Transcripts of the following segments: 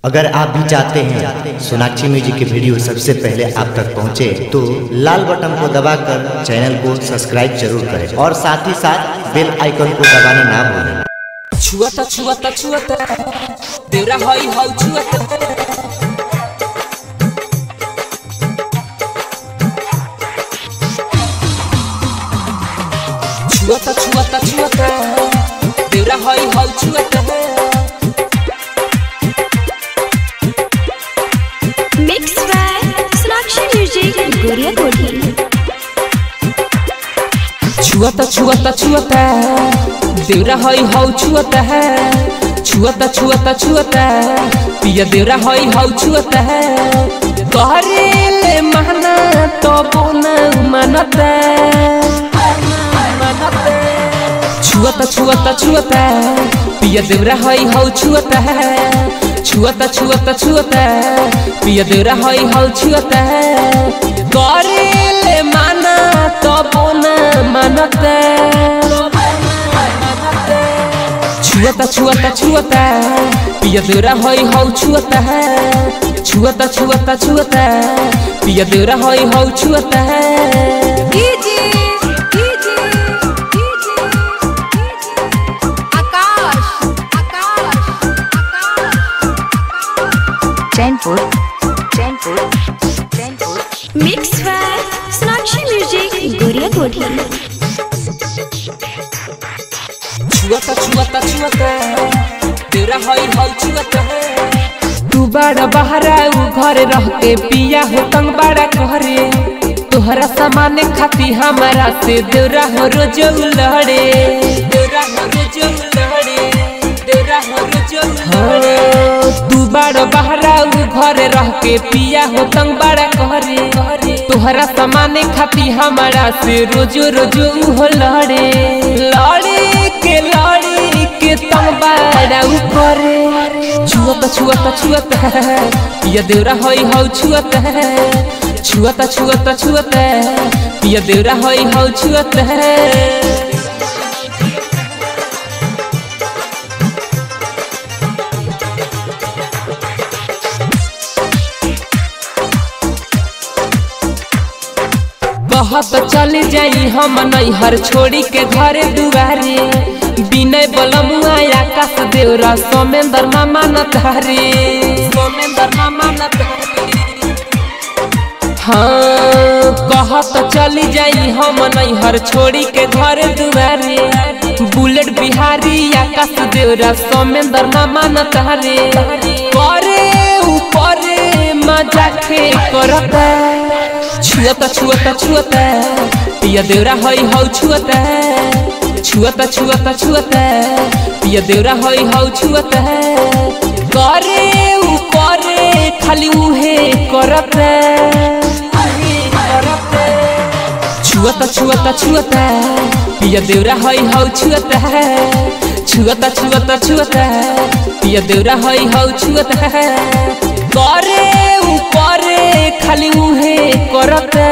अगर आप भी चाहते हैं सोनाक्षी म्यूजिक की वीडियो सबसे पहले आप तक पहुंचे तो लाल बटन को दबाकर चैनल को सब्सक्राइब जरूर करें और साथ ही साथ बेल आइकन को दबाना ना भूलें। छुआता छुआता छुआता तेरा हई हौ छुआता छुआता छुआता छुआता तेरा हई हौ छुआता mix by Sonakshi music Goriya Kothi. छुआता छुआता छुआता तेरा हई हौ छुआता है छुआता छुआता छुआता पिया तेरा हई हौ छुआता है करे ले महना तो बोना मनता छुआता छुआता छुआता पिया देवरा हई हौ छुआता है छुआता छुआता छुआता पिया देवरा हई हौ छुआता है करे ले माना तो बोना मनता छुआता छुआता छुआता पिया देवरा हई हौ छुआता है छुआता छुआता छुआता पिया देवरा हई हौ छुआता है। Mix by Sonakshi music Goriya Kothi. छुआता छुआता छुआता तेरा हई हौ छुआता है तू बड़ा बहरा उ घर रह के पिया हो तंग बड़ा घरे तोहरा सामान खाती हमारा से देवरा हो रोज लड़े देवरा हो रोज लड़े देवरा हो रोज लड़े तू बड़ा बहरा उ घर रह के पिया हो तंग बड़ा घरे तोहरा सामान खाती हमारा से रोज रोज हो लड़े लड़े के तंग बड़ा करे छुआता छुआता छुआता पिया देवरा हई हौ छुआता है छुआता छुआता छुआता पिया देवरा हई हौ छुआता है। कहत चल जाई हम नैहर छोड़ी के घरे दुआरे बिनय बलमुआ आकाश देवरा सोमेंद्र मामा न धारे सोमेंद्र मामा न हाँ कहत चल जाई हम नैहर छोड़ी के घरे दुआरे बुलेट बिहारी आकाश देवरा सोमेंद्र मामा न धारे करे ऊपर मजा खे करता छुआता छुआता छुआता पिया देवरा हई हौ छुआता छुआता छुआता छुआता पिया देवरा हई हौ छुआता करे उ करे खाली उहे करता छुआता छुआता छुआता पिया देवरा हई हौ छुआता छुआता छुआता छुआता पिया देवरा हई हौ छुआता करे उ करे खाली उहे करता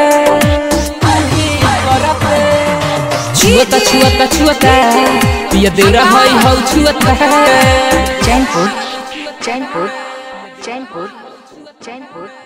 छुआता छुआता छुआता पिया देवरा हई हौ छुआता चैनपुर चैनपुर चैनपुर चैनपुर